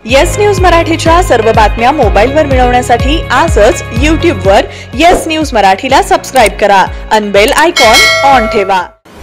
Yes news मराठीच्या सर्व बातम्या मोबाईलवर मिळवण्यासाठी आजच YouTubeवर येस न्यूज मराठीला सबस्क्राइब करा आणि बेल आयकॉन ऑन ठेवा।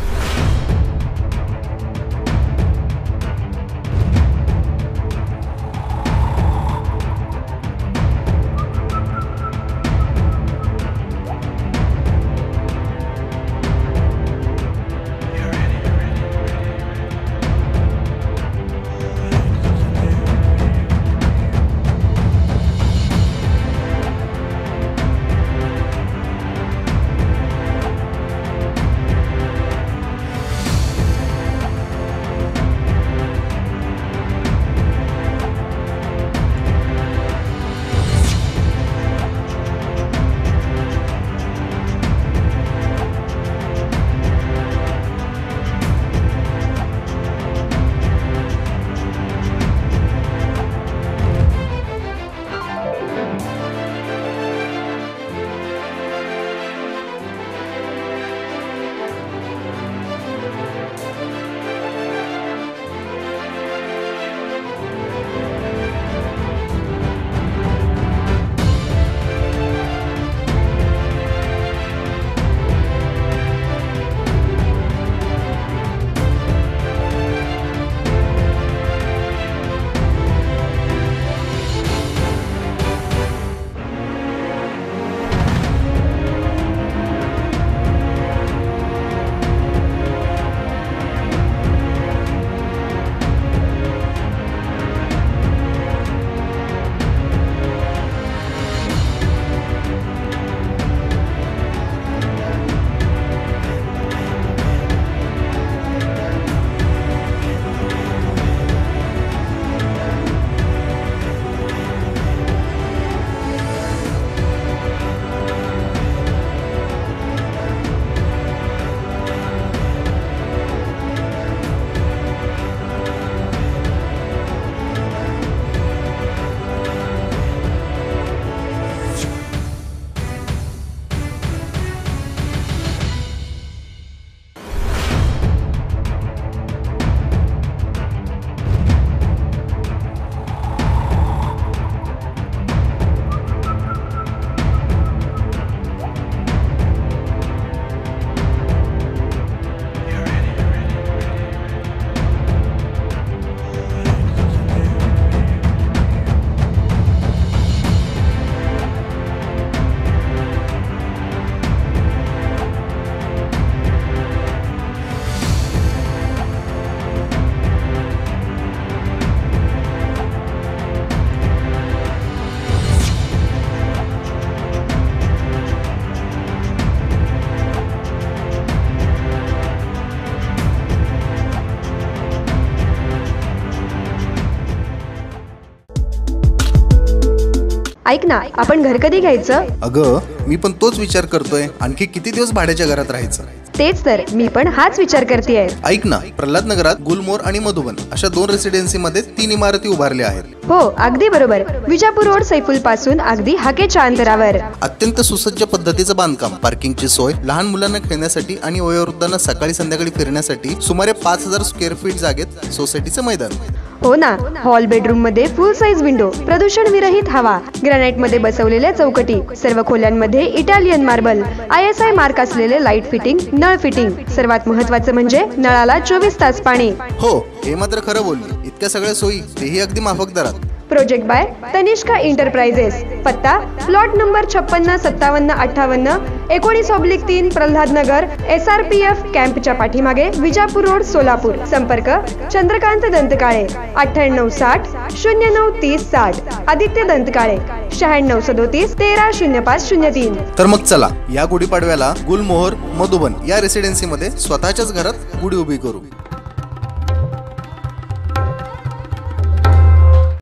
ऐक ना, आपण घर कधी घ्यायचं? अगं, मी पण तोच विचार करतोय। आणखी किती दिवस भाड्याच्या घरात राहायचं? तेच तर मी पण हाच विचार करतेय। ऐक ना, प्रल्हाद नगरात गुलमोहर आणि मधुबन अशा 2 रेसिडेन्सी मध्ये 3 इमारती उभारल्या आहेत। हो, अगदी बरोबर। विजापूर रोड सैफुल पासून अगदी हाकेच्या अंतरावर अत्यंत सुसज्ज पद्धतीचं बांधकाम, पार्किंगची सोय, लहान मुलांना खेळण्यासाठी आणि वयोवृद्धांना सकाळी संध्याकाळी फिरण्यासाठी सुमारे 5000 स्क्वेअर फीट जागेत सोसायटीचं मैदान। हो ना, हॉल बेडरूम मध्ये फुल साइज विंडो, प्रदूषण विरहित हवा, ग्रॅनाइट मध्ये बसवलेल्या चौकटी, सर्व खोल्यांमध्ये इटालियन मार्बल, ISI मार्क असलेले लाईट फिटिंग, नळ फिटिंग, सर्वात महत्त्वाचं म्हणजे नळाला 24 तास पाणी। हो, हे मात्र खरं बोलली। इतक्या सगळ्या सोयी, तेही अगदी माफक दरात। प्रोजेक्ट बाय तनिष्का एंटरप्राइजेस, पत्ता plot number 565758 19/3 Pralhad Nagar, SRPF कॅम्पच्या पाठीमागे, विजापूर रोड, सोलापूर। संपर्क चंद्रकांत दंतकाळे 9860 093060, आदित्य दंतकाळे 9637 130503। तर मग चला, या गुढीपाडव्याला गुलमोहर मधुबन या रेसिडेन्सी मध्ये स्वतःच्याच घरात गुढी उभी करू।